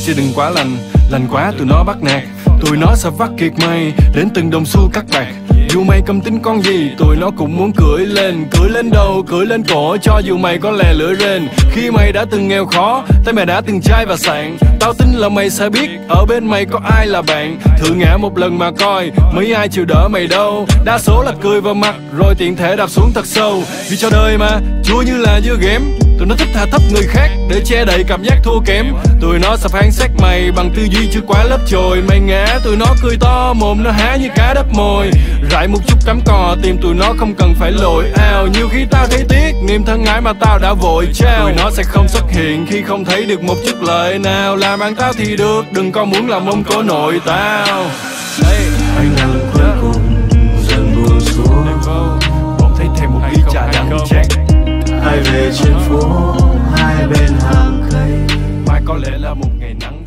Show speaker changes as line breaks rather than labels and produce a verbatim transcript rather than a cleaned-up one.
sẽ đừng quá lành. Lành quá tụi nó bắt nạt, tụi nó sẽ vắt kiệt mày đến từng đồng xu cắt bạc. Dù mày cầm tính con gì, tụi nó cũng muốn cưỡi lên. Cưỡi lên đầu, cưỡi lên cổ, cho dù mày có lè lưỡi rên. Khi mày đã từng nghèo khó, tay mày đã từng chai và sạn. Tao tin là mày sẽ biết, ở bên mày có ai là bạn. Thử ngã một lần mà coi, mấy ai chịu đỡ mày đâu. Đa số là cười vào mặt, rồi tiện thể đạp xuống thật sâu. Vì cho đời mà, chua như là dưa ghém. Tụi nó thích hạ thấp người khác để che đậy cảm giác thua kém. Tụi nó sẽ phán xét mày bằng tư duy chưa quá lớp chồi. Mày ngã tụi nó cười to, mồm nó há như cá đắp mồi. Rải một chút cắm cò, tìm tụi nó không cần phải lội ao. Nhiều khi tao thấy tiếc, niềm thân ái mà tao đã vội trao. Tụi nó sẽ không xuất hiện khi không thấy được một chút lợi nào. Làm ăn tao thì được, đừng có muốn làm mông cổ nội tao. Hey.
Anh nắng cuối cùng dần buông xuống,
bỗng thấy thêm một ly trà đắng chát.
hai về trên phố, hai bên hàng cây.
Mai có lẽ là một ngày nắng